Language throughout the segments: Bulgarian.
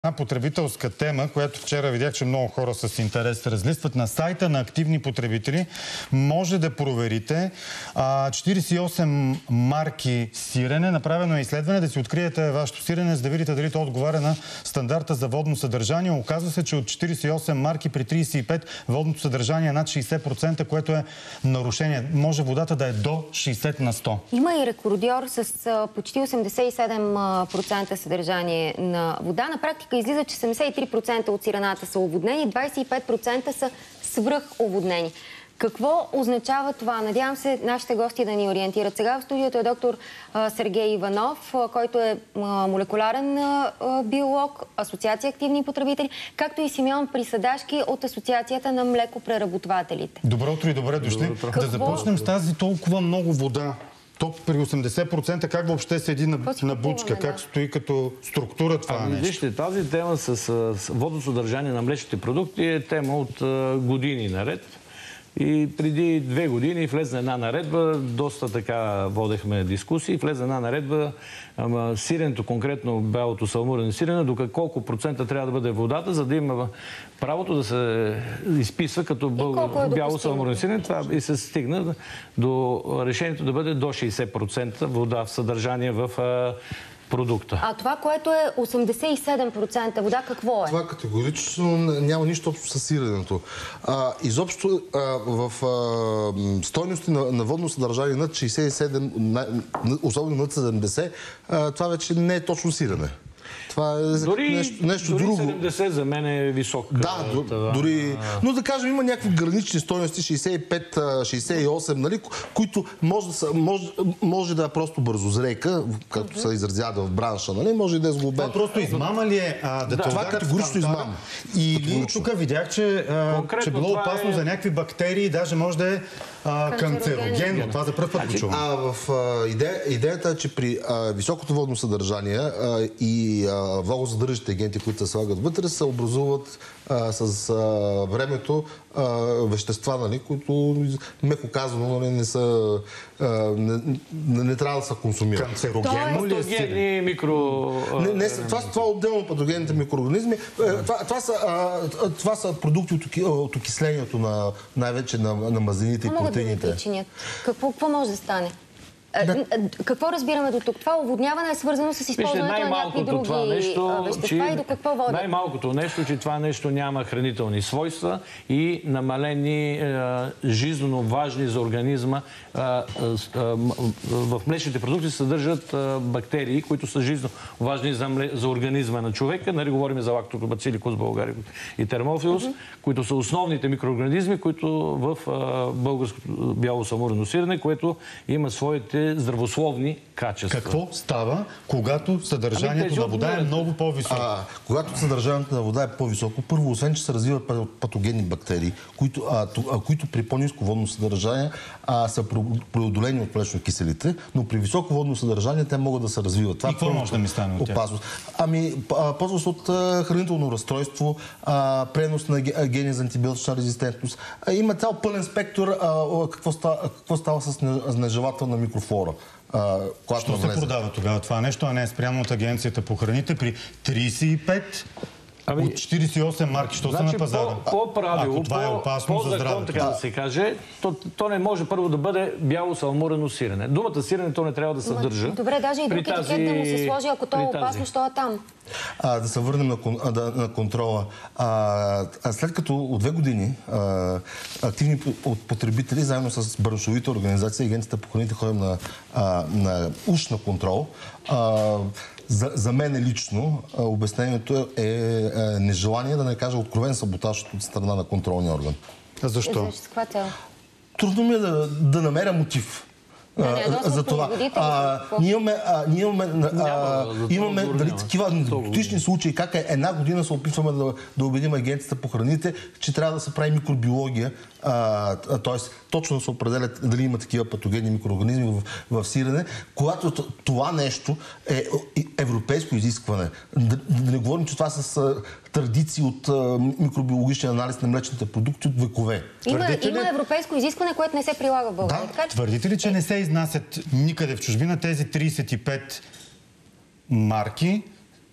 Една потребителска тема, която вчера видях, че много хора с интерес разлистват. На сайта на активни потребители може да проверите 48 марки сирене. Направено е изследване да си откриете вашето сирене, за да видите дали то отговаря на стандарта за водно съдържание. Оказва се, че от 48 марки при 35 водното съдържание е над 60%, което е нарушение. Може водата да е до 60 на 100. Има и рекордьор с почти 87% съдържание на вода. На практика излиза, че 73% от сирената са оводнени, 25% са свръховоднени. Какво означава това? Надявам се нашите гости да ни ориентират. Сега в студиото е доктор Сергей Иванов, който е молекуларен биолог, Асоциация активни потребители, както и Симеон Присадашки от Асоциацията на млекопреработвателите. Добро утро и добре дошли. Да започнем с тази толкова много вода. То при 80% как въобще седи на бучка? Как стои като структура това нещо? Вижте, тази тема с водосъдържание на млечните продукти е тема от години наред. И преди 2 години влезна една наредба, доста така водехме дискусии, влезна една наредба, сиренето, конкретно бялото саламурено сирене, до колко процента трябва да бъде водата, за да има правото да се изписва като бяло саламурено сирене. И се стигна до решението да бъде до 60% вода в съдържание в продукта. А това, което е 87% вода, какво е? Това категорично няма нищо общо с сиренето. Изобщо в стойности на водно съдържание над 67, особено над 70, това вече не е точно сирене. Това е нещо друго. Дори 70 за мен е висок. Да, дори... Но да кажем, има някакви гранични стойности, 65, 68, нали, които може да е просто бързозрейка, както се изразява в бранша, нали, може и да е сглобен. Това просто измама ли е? Това категорично измама. Или тук видях, че било опасно за някакви бактерии, даже може да е канцерогенно. Това за пръв път го чувам. Идеята е, че при високото водно съдържание и влагозадържащите агенти, които се слагат вътре, се образуват с времето вещества, нали, които, меко казано, нали, не трябва да се консумират. Канцерогенно ли е сирене? Това е отделно патогенните микроорганизми. Това са продукти от окислението най-вече на мазнините и протеините. Какво може да стане? Какво разбираме до тук? Това оводняване е свързано с използването на някакви други вещества и до какво води? Най-малкото нещо, че това нещо няма хранителни свойства и намалени жизненно важни за организма. В млечните продукти се съдържат бактерии, които са жизненно важни за организма на човека. Нали, говорим за лактобациликус българи и термофилус, които са основните микроорганизми, които в българското бяло саламурено сирене, което има своите здравословни качества. Какво става, когато съдържанието на вода е много по-високо? Когато съдържанието на вода е по-високо, първо, освен че се развиват патогенни бактерии, които при по-ниско водно съдържание са преодолени от млечно-киселите, но при високо водно съдържание те могат да се развиват. Това и какво може да ми стане от тях? Ползва се от хранително разстройство, пренос на гени за антибиотична резистентност. Има цял пълен спектър какво става с нежелателна микрофлора. Що се продава тогава това нещо, а не е спрямо от Агенцията по храните при 35 от 48 марки? Що са на пазара? По-правило, това е опасно за здравето. Така да се каже, то не може първо да бъде бяло саламурено сирене. Думата сирене то не трябва да съдържа. Добре, даже и друг етикет да му се сложи, ако то е опасно, що е там. Да се върнем на контрола. След като от 2 години активни потребители, заедно с браншовите организации, Агенцията по храните, ходим на ушна контрол. За мен лично обяснението е нежелание, да не кажа откровен саботаж от страна на контролния орган. Защо? С каква цел? Трудно ми е да намеря мотив. За това. Ние имаме такива анекдотични случаи, как една година се опитваме да убедим Агенцията по храните, че трябва да се прави микробиология, т.е. точно да се определят дали има такива патогенни микроорганизми в сирене, когато това нещо е европейско изискване. Да не говорим, че това са традиции от микробиологичния анализ на млечните продукти от векове. Има европейско изискване, което не се прилага в България. Твърдите ли, че не се изнасят никъде в чужбина тези 35 марки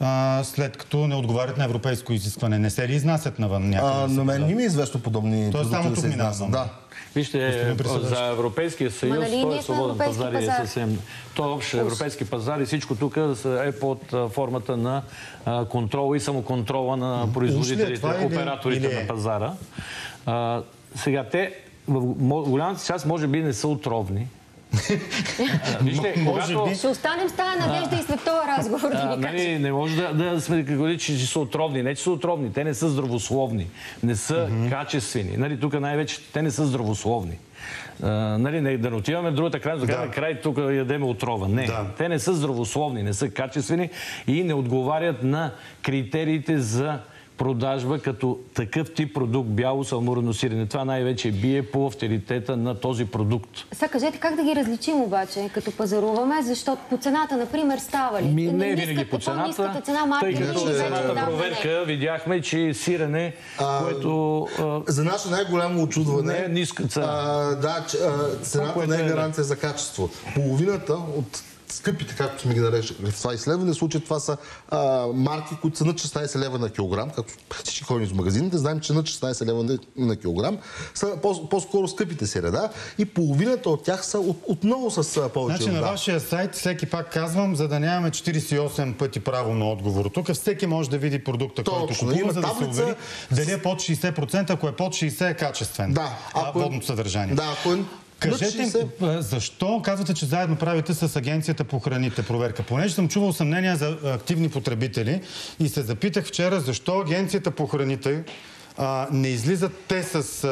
след като не отговарят на европейско изискване? Не се ли изнасят навън някъде? На мен не ми е известно подобни продукти да се изнасят. Да. Вижте, за Европейския съюз, той е свободен пазар и е съвсем... Той е общ европейски пазар и всичко тук е под формата на контрола и самоконтрола на производителите, операторите на пазара. Сега, те в голямата част може би не са отровни. Вижте, когато... Ще останем с тази надежда и след този разговор да ви кажем. Не може да сме говорили, че са отровни. Не, че са отровни. Те не са здравословни. Не са качествени. Тук най-вече те не са здравословни. Да не отиваме в другата край, тук ядеме отрова. Не. Те не са здравословни, не са качествени и не отговарят на критериите за продажба като такъв тип продукт, бяло саламурено сирене. Това най-вече бие по авторитета на този продукт. Сега кажете как да ги различим обаче, като пазаруваме, защото по цената, например, става ли? Не винаги по цената, тъй като цената проверка видяхме, че сирене, което... За наше най-голямо очудване... Не е ниска цена. Цената не е гаранция за качество. Половината от скъпите, както сме ги наречали в това изследване, в случай това са марки, които са над 16 лева на килограм, както всички ходим из магазините, знаем, че над 16 лева на килограм са по-скоро скъпите сиреда и половината от тях са отново с повече вода. На вашия сайт, всеки пак казвам, за да нямаме 48 пъти право на отговор. Тук всеки може да види продукта, който купува, за да се увери дали е под 60%, ако е под 60% е качествен. Водното съдържание. Кажете, защо казвате, че заедно правите с Агенцията по храните проверка? Понеже съм чувал съмнения за активни потребители и се запитах вчера, защо Агенцията по храните не излизат те с...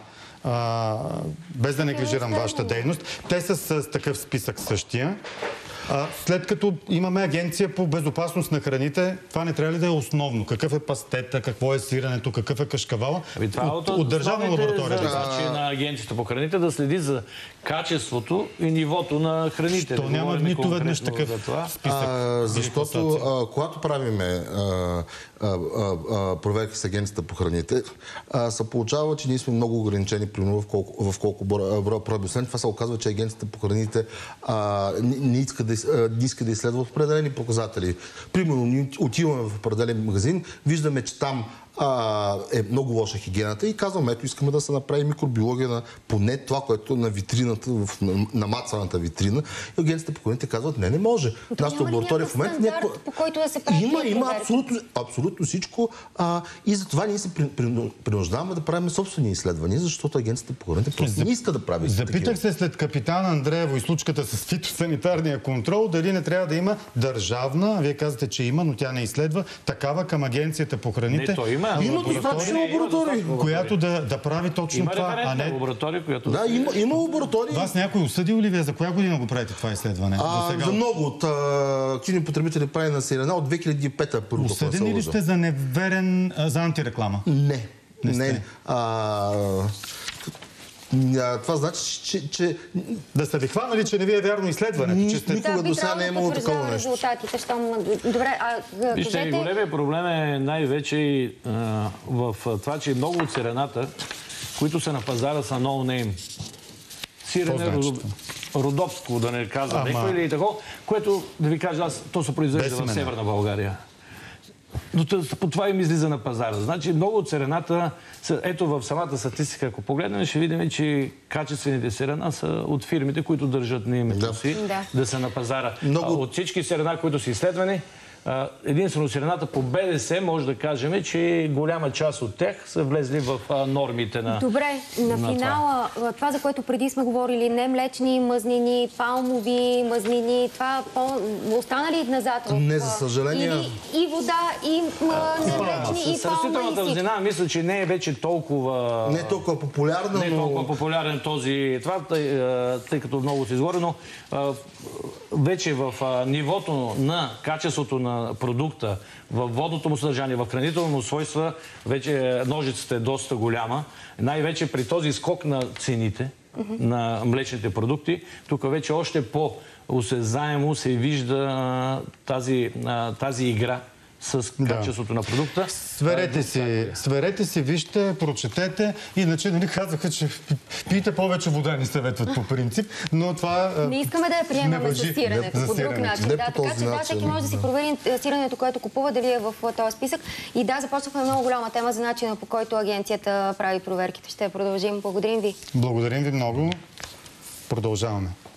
без да неглижирам вашата дейност, те са с такъв списък същия. След като имаме агенция по безопасност на храните, това не трябва ли да е основно? Какъв е пастета, какво е сирането, какъв е кашкавала? От държавна лаборатория. На агенцията по храните да следи за качеството и нивото на храните. То няма нито веднъж такъв списък. Защото когато правиме проверки с агенцията по храните, се получава, че ние сме много ограничени примерно в колко броя проби. Освен това се оказва, че агенцията по храните не иска да изследва определени показатели. Примерно, ние отиваме в определен магазин, виждаме, че там е много лоша хигиената и казваме, ето искаме да се направи микробиология на поне това, което на витрината, на мацаната витрина. И агенцията по храните казват, не може. Нашата лаборатория в момента... по който да се прави има абсолютно всичко и затова ние се принуждаваме да правим собствени изследвания, защото агенцията по храните просто не иска да прави такива. Запитах се след капитан Андреево и случката с фитосанитарния контрол, дали не трябва да има държавна, вие казвате, че има, но тя не изследва, такава към агенцията по храните. Има достатъчно лаборатории, която да прави точно това, а не... лаборатория, която... Да, има лаборатории. Вас някой осъдил ли вие? За коя година го правите това изследване? За много от активни потребители прави на сирена от 2005-та. Осъдени ли сте за неверен, за антиреклама? Не. Това значи, че... Да сте ви хванали, че не ви е вярно изследването. Никога до сега не е имало такова нещо. Добре, вижте, големия проблем е най-вече в това, че много от сирената, които са на пазара, са no-name. Сирене родопско, да не казвам някой или такова, което, да ви кажа аз, то се произвежда в Северна България. Но по това им излиза на пазара. Значи много от сирената, ето в самата статистика, ако погледнем, ще видим, че качествените сирена са от фирмите, които държат на името си да са на пазара. От всички сирена, които са изследвани, единствено сирената по БДС може да кажем, че голяма част от тях са влезли в нормите на... Добре, на финала, това, за което преди сме говорили, не млечни мазнини, палмови мазнини, това останали назад? Не, за съжаление. И вода, и немлечни, и палма. Растителната мазнина, мисля, че не е вече толкова... Не е толкова популярна, не е толкова популярен този... Това, тъй като много се изговори, но вече в нивото на качеството на продукта, във водното му съдържание, в хранително му свойства, вече ножицата е доста голяма. Най-вече при този скок на цените на млечните продукти, тук вече още по-осезаемо се вижда тази игра с качеството на продукта. Сверете си, вижте, прочетете. Иначе, нали, казаха, че пийте повече вода, ни съветват по принцип, но това не искаме да я приемаме за сиренето по друг начин. Да, така че всеки може да си провери сиренето, което купува, дали е в този списък. И да, започнахме много голяма тема за начина, по който агенцията прави проверките. Ще я продължим. Благодарим ви. Благодарим ви много. Продължаваме.